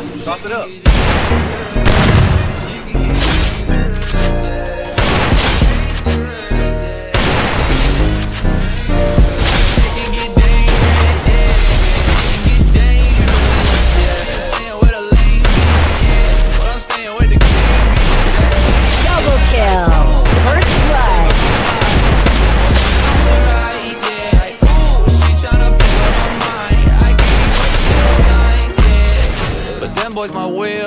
Sauce it up. Double kill. First blood. But them boys my way